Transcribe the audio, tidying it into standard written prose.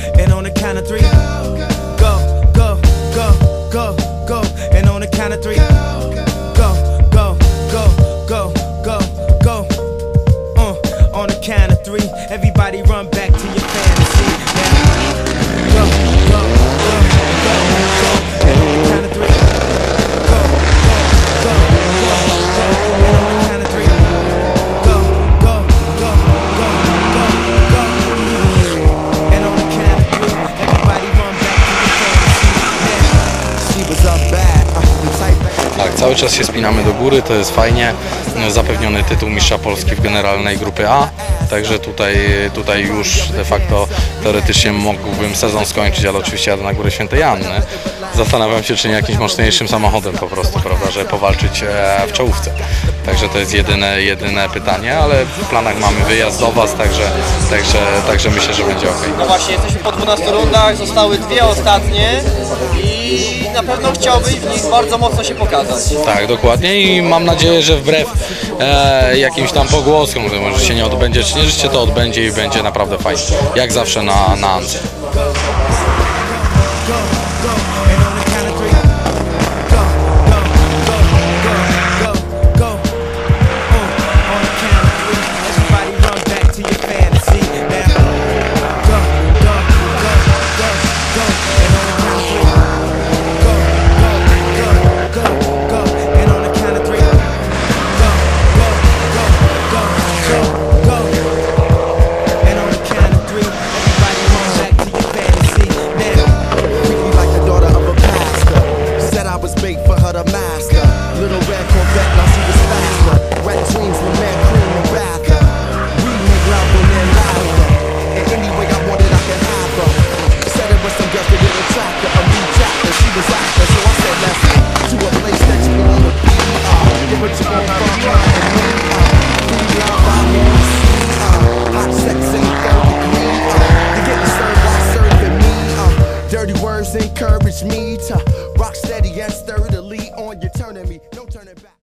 And on the count of three, go, go, go, go, go. And on the count of three, go, go, go, go, go, go. On the count of three, everybody run back to your fantasy. Now, go, go, go, go, go. And on the count of three, go, go, go, go, go. And on the count of three, go, go, go, go, go, go. And on the count of three, everybody run back to your fantasy. Now, she was up bad. Tak, cały czas się spinamy do góry, to jest fajnie. Zapewniony tytuł mistrza Polski w generalnej grupy A, także tutaj już de facto teoretycznie mógłbym sezon skończyć, ale oczywiście jadę na Górę Świętej Anny. Zastanawiam się, czy nie jakimś mocniejszym samochodem po prostu, prawda, żeby powalczyć w czołówce. Także to jest jedyne pytanie, ale w planach mamy wyjazd do Was, także myślę, że będzie ok. No właśnie, jesteśmy po 12 rundach, zostały dwie ostatnie i na pewno chciałbyś w nich bardzo mocno się pokazać. Tak, dokładnie i mam nadzieję, że wbrew jakimś tam pogłoskom, że się nie odbędzie, czy nie, że się to odbędzie i będzie naprawdę fajnie, jak zawsze na Ance. She was after